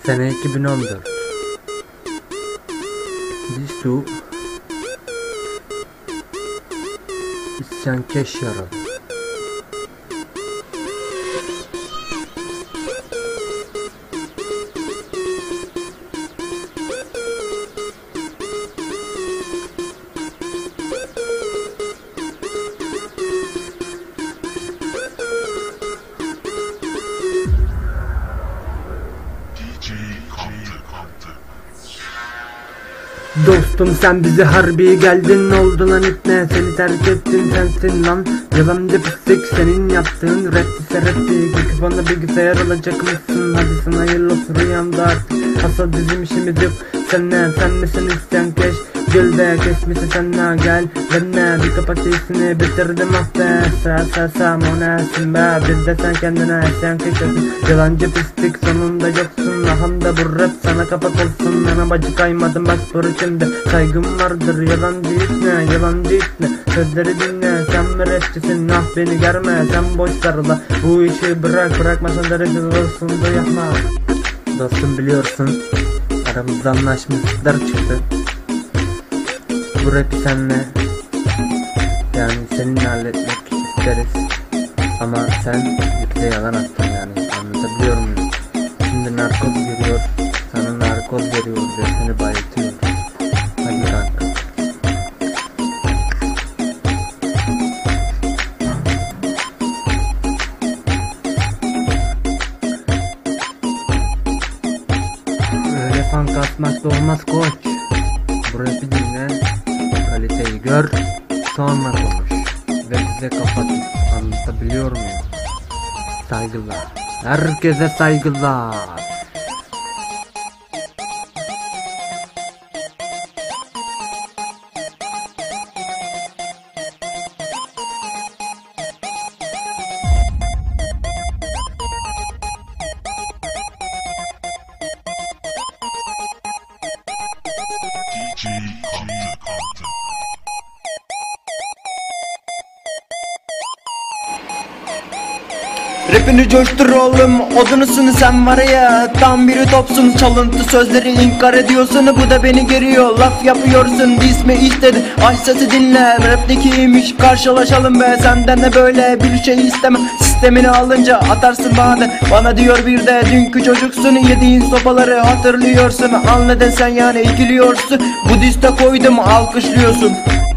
Sene 2014. Disu İsyankeş yaralı. Dostum sen bizi harbi geldin, oldu lan ipne, seni terk ettim sensin lan. Yalancı pislik senin yaptığın rapti serapti. Kalkıp bana bilgisayar alacak mısın? Hadi sana hayırlı olsun rüyamda artık. Asla bizim işimiz yok senle, sen misin isyankeş? Gülde kesmişsin senle, gel benle bir kapat iyisini bitirdim ah be. Sen o nesin be, bir de sen kendine isyankeş olsun. Yalancı pislik sonunda yoksun, ahanda bu rap sana kapak olsun. Ana bacı kaymadım bak spor içimde, saygım vardır yalancı itne, yalancı itne. Sözleri dinle, sen mi rapçisin, ah beni germe, sen boş sarıla. Bu işi bırakmasan da rezil olsun da yapma. Dostum biliyorsun aramızda anlaşmazlıklar çıktı. Bu rapi senle, yani seninle halletmek isteriz. Ama sen bize yalan attın, yani anlatabiliyor muyum? Şimdi narkoz veriyor, sana narkoz veriyor ve seni bayıltıyor. Hadi kanka. Öyle fan kasmakta olmaz koç. Bu rapi dinle, kaliteyi gör, sonra konuş ve bize kapat. Anlatabiliyor muyum? Saygılar, herkese saygılar. Rapini coştur oğlum, odunusun sen var ya, tam biri topsun. Çalıntı sözleri inkar ediyorsun, bu da beni geriyor. Laf yapıyorsun, dismi istedi, aç sesi dinle. Rap'tekiymiş, karşılaşalım be, senden de böyle bir şey istemem. Sistemini alınca atarsın bana diyor bir de dünkü çocuksun. Yediğin sopaları hatırlıyorsun, anladın sen yani ikiliyorsun. Bu diste koydum alkışlıyorsun.